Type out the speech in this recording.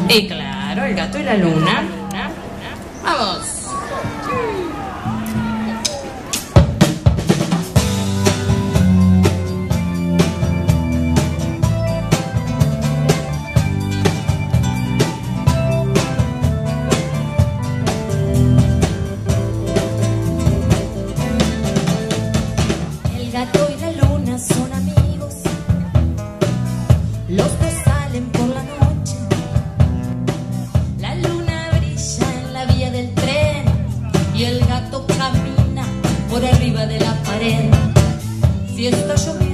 Y claro, el gato y la luna. Vamos. El gato y la luna son amigos, los dos salen por la noche. La luna brilla en la vía del tren y el gato camina por arriba de la pared. Si está lloviendo